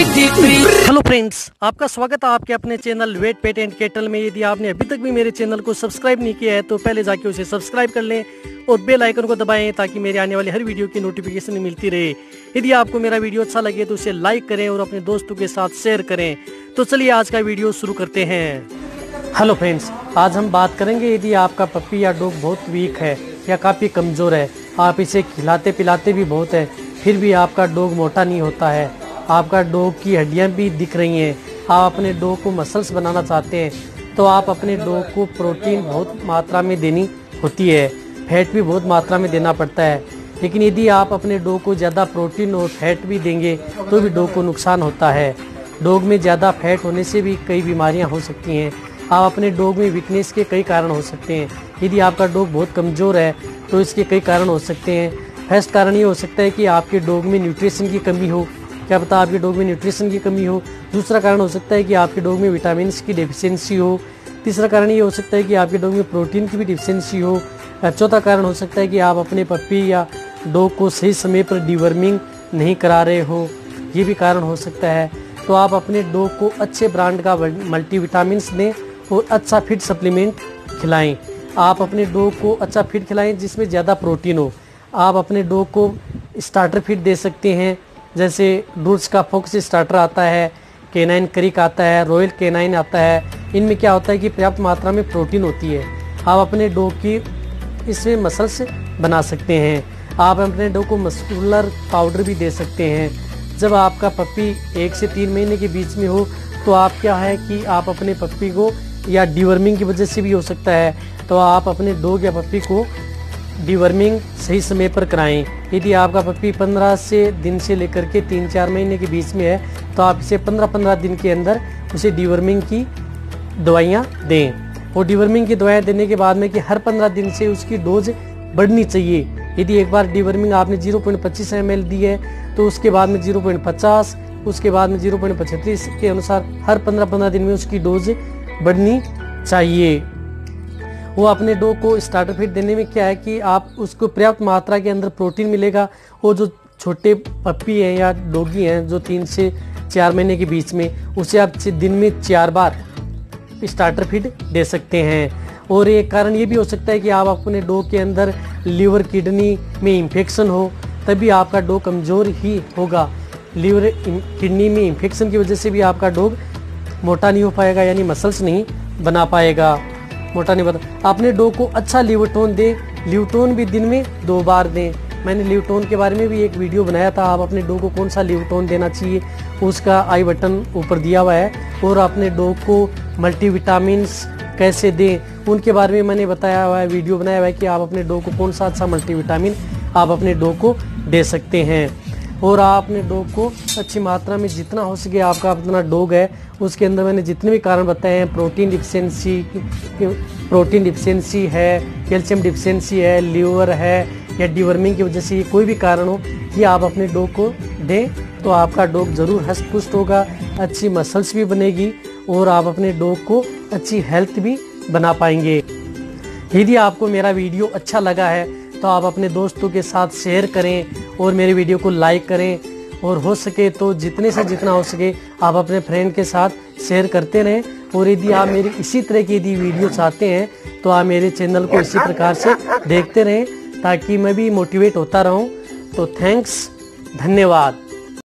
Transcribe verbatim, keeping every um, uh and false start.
Hello friends, आपका स्वागत है आपके अपने channel vet pet and cattle में। यदि आपने अभी तक भी मेरे चैनल को सब्सक्राइब नहीं किया है तो पहले जाके उसे सब्सक्राइब कर लें और बेल आइकन को दबाएं ताकि मेरे आने वाली हर वीडियो की नोटिफिकेशन मिलती रहे। यदि आपको मेरा वीडियो अच्छा लगे तो उसे लाइक करें और अपने दोस्तों के साथ शेयर करें। तो चलिए आज का वीडियो शुरू करते हैं। हेलो फ्रेंड्स, आज हम बात करेंगे यदि आपका पप्पी या डॉग बहुत वीक है या काफ़ी कमज़ोर है, आप इसे खिलाते पिलाते भी बहुत है फिर भी आपका डॉग मोटा नहीं होता है, आपका डॉग की हड्डियां भी दिख रही हैं, आप अपने डॉग को मसल्स बनाना चाहते हैं, तो आप अपने डॉग को प्रोटीन बहुत मात्रा में देनी होती है, फैट भी बहुत मात्रा में देना पड़ता है। लेकिन यदि आप अपने डॉग को ज़्यादा प्रोटीन और फैट भी देंगे तो भी डॉग को नुकसान होता है। डॉग में ज़्यादा फैट होने से भी कई बीमारियां हो सकती हैं। आप अपने डॉग में वीकनेस के कई कारण हो सकते हैं। यदि आपका डॉग बहुत कमज़ोर है तो इसके कई कारण हो सकते हैं। फर्स्ट कारण ये हो सकता है कि आपके डॉग में न्यूट्रिशन की कमी हो, क्या पता आपके डॉग में न्यूट्रिशन की कमी हो। दूसरा कारण हो सकता है कि आपके डॉग में विटामिन की डेफिशिएंसी हो। तीसरा कारण ये हो सकता है कि आपके डॉग में प्रोटीन की भी डेफिशिएंसी हो। चौथा कारण हो सकता है कि आप अपने पप्पी या डॉग को सही समय पर डिवर्मिंग नहीं करा रहे हो, ये भी कारण हो सकता है। तो आप अपने डॉग को अच्छे ब्रांड का मल्टीविटामिन दें और अच्छा फिट सप्लीमेंट खिलाएं। आप अपने डॉग को अच्छा फिट खिलाएं जिसमें ज़्यादा प्रोटीन हो। आप अपने डॉग को स्टार्टर फीड दे सकते हैं, जैसे रूट्स का फोक्स स्टार्टर आता है, केनाइन क्रिक आता है, रॉयल केनाइन आता है। इनमें क्या होता है कि पर्याप्त मात्रा में प्रोटीन होती है। आप अपने डॉग की इसमें मसल्स बना सकते हैं। आप अपने डॉग को मस्कुलर पाउडर भी दे सकते हैं। जब आपका पप्पी एक से तीन महीने के बीच में हो तो आप क्या है कि आप अपने पप्पी को, या डिवर्मिंग की वजह से भी हो सकता है, तो आप अपने डॉग या पप्पी को डिवर्मिंग सही समय पर कराएं। यदि आपका पप्पी पंद्रह से दिन से लेकर के तीन चार महीने के बीच में है तो आप इसे पंद्रह पंद्रह दिन के अंदर उसे डिवर्मिंग की दवाइयाँ दें। और डिवर्मिंग की दवाइयाँ देने के बाद में कि हर पंद्रह दिन से उसकी डोज बढ़नी चाहिए। यदि एक बार डिवर्मिंग आपने जीरो पॉइंट पच्चीस एम एल दी है तो उसके बाद में जीरो पॉइंट पचास, उसके बाद में जीरो पॉइंट पचहत्तर के अनुसार हर पंद्रह पंद्रह दिन में उसकी डोज बढ़नी चाहिए। वो अपने डॉग को स्टार्टर फीड देने में क्या है कि आप उसको पर्याप्त मात्रा के अंदर प्रोटीन मिलेगा। और जो छोटे पप्पी हैं या डॉगी हैं जो तीन से चार महीने के बीच में, उसे आप दिन में चार बार स्टार्टर फीड दे सकते हैं। और एक कारण ये भी हो सकता है कि आप अपने डॉग के अंदर लीवर किडनी में इन्फेक्शन हो, तभी आपका डॉग कमज़ोर ही होगा। लीवर किडनी में इन्फेक्शन की वजह से भी आपका डॉग मोटा नहीं हो पाएगा, यानी मसल्स नहीं बना पाएगा, मोटा नहीं बना। अपने डॉग को अच्छा लिवटोन दें, लिवटोन भी दिन में दो बार दें। मैंने लिवटोन के बारे में भी एक वीडियो बनाया था। आप अपने डॉग को कौन सा लिवटोन देना चाहिए उसका आई बटन ऊपर दिया हुआ है। और अपने डॉग को मल्टीविटामिन्स कैसे दें उनके बारे में मैंने बताया हुआ है, वीडियो बनाया हुआ है कि आप अपने डॉग को कौन सा अच्छा मल्टीविटामिन आप अपने डॉग को दे सकते हैं। और आप अपने डॉग को अच्छी मात्रा में जितना हो सके, आपका अपना डॉग है उसके अंदर मैंने जितने भी कारण बताए हैं, प्रोटीन डिफिशिएंसी प्रोटीन डिफिशिएंसी है, कैल्शियम डिफिशिएंसी है, लीवर है या डिवर्मिंग की वजह से कोई भी कारण हो, ये आप अपने डॉग को दें तो आपका डॉग ज़रूर हष्ट पुष्ट होगा, अच्छी मसल्स भी बनेगी और आप अपने डॉग को अच्छी हेल्थ भी बना पाएंगे। यदि आपको मेरा वीडियो अच्छा लगा है तो आप अपने दोस्तों के साथ शेयर करें और मेरे वीडियो को लाइक करें, और हो सके तो जितने से जितना हो सके आप अपने फ्रेंड के साथ शेयर करते रहें। और यदि आप मेरी इसी तरह की यदि वीडियो चाहते हैं तो आप मेरे चैनल को इसी प्रकार से देखते रहें ताकि मैं भी मोटिवेट होता रहूं। तो थैंक्स, धन्यवाद।